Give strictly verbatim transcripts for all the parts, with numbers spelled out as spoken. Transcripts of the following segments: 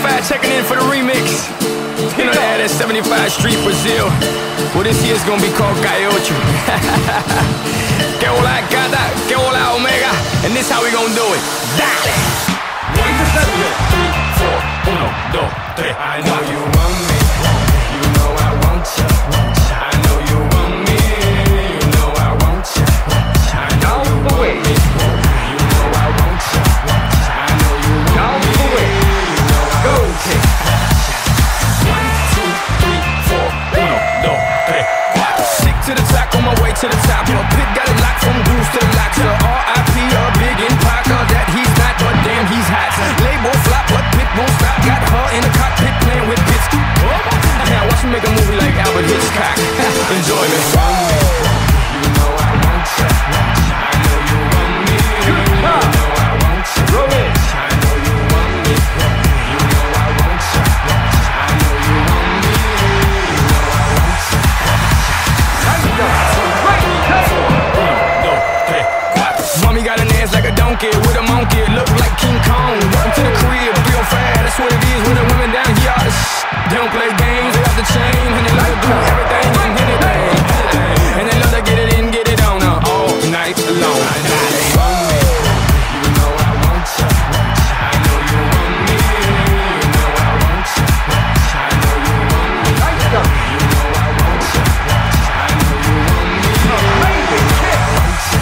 seventy-five checking in for the remix. You know they had that seventy-five Street Brazil. Well, this year's gonna be called Cayocho. Que hola gata, que hola omega. And this how we gonna do it. Dale! One, two, three, four, uno, dos, tres. I know you want me, you know I want you. I know you want me, you know I want you. I know you want me, you know I want you. I know you want me, you know I want you. One, two, three, four, uno, dos, tres, cuatro. Stick to the top, on my way to the top. My pit got it locked from goose to the locks. R I P a big in Parker, that he's not, but damn he's hot. Label flop, but pit won't stop. Got her in the cockpit playing with bits. Now watch me make a movie like Albert Hitchcock. Enjoy me. You know I want you. I know you want me. You know I want you. I know you want me. You know I want you. I know you want me. You know I want you. Mommy got an ass like a donkey with a monkey, look like King Kong. Welcome to the crib, real fast. That's what it is with the women down here. All this they don't play games, they off the chain, and they like to do everything and anything. And they love to get it in, get it on uh, all night long. I know they want me, you know I want you. I know you want me, you know I want you. I know you want me, you know I want you. I know you want me, you know I want you.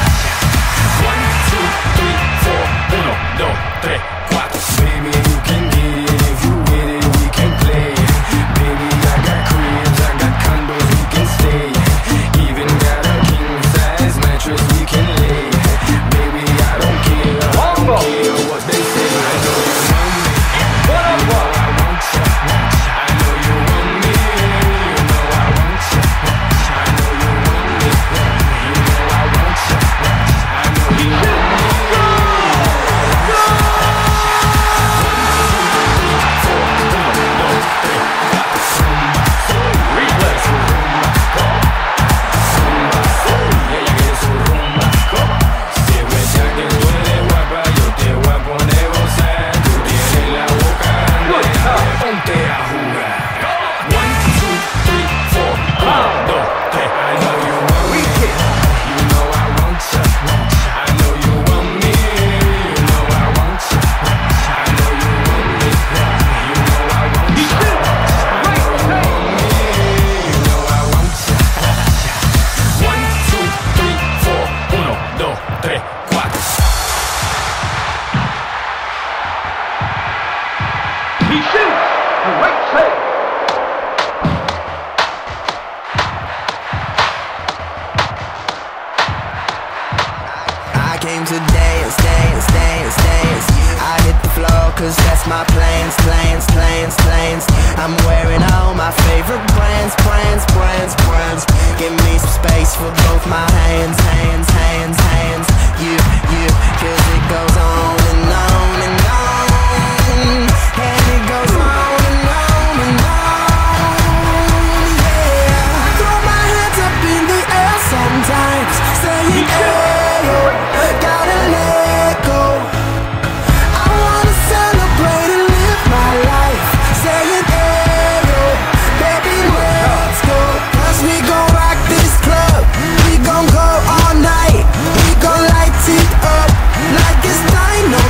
One, two, three, four, uno, dos, tres, cuatro. Baby, you can get it if you with it, we can play. Baby, I got cribs, I got condos, we can stay. Even got a king size mattress we can lay. Baby, I don't care, I don't care what they say. I know you want me, you know I want you. I know you want me, you know I want you. I know you want me, you know I want you. I know you want me. Like it's dynamite.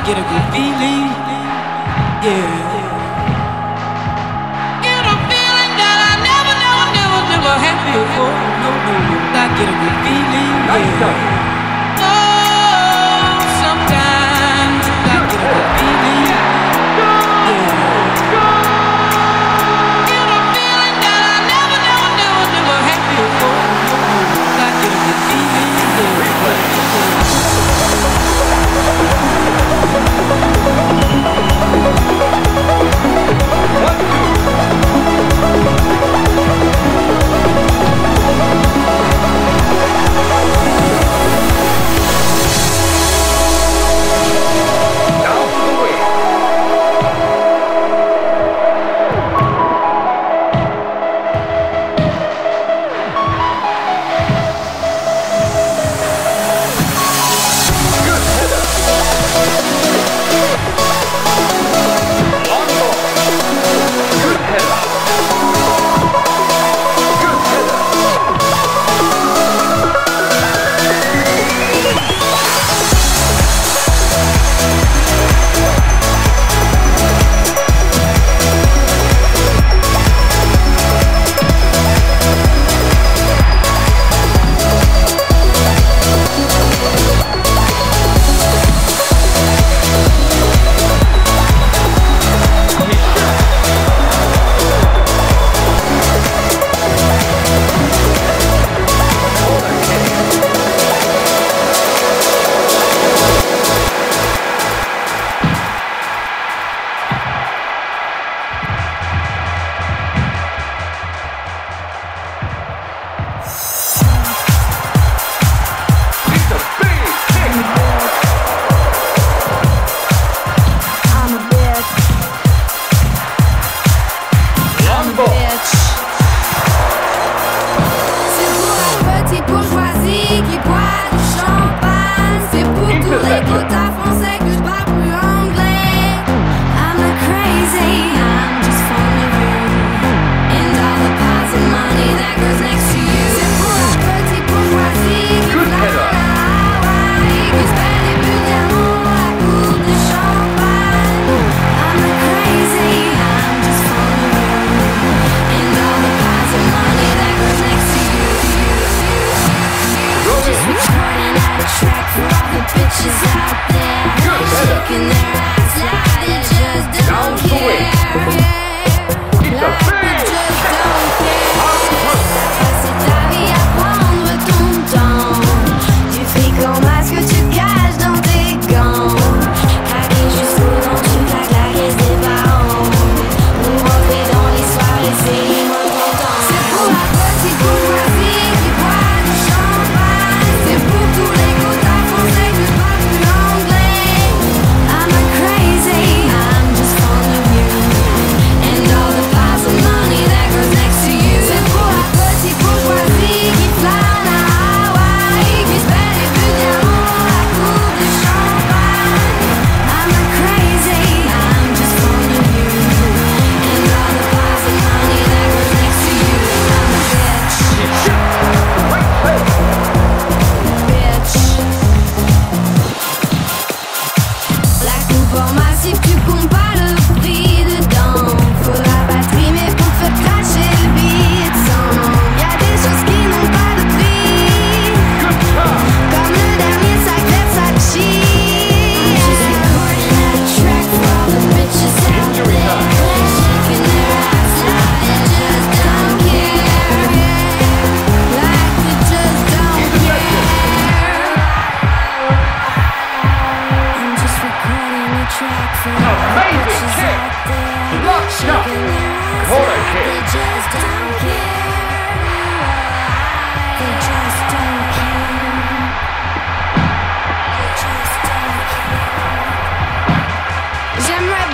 get a good feeling, yeah. Get a feeling that I never, never, never, never had before. No, no, no, I get a good feeling, yeah. Oh, sometimes I get a good feeling, yeah. Get a feeling that I never, never, never, never had before. No, no, no, I get a good feeling, yeah. J'aimerais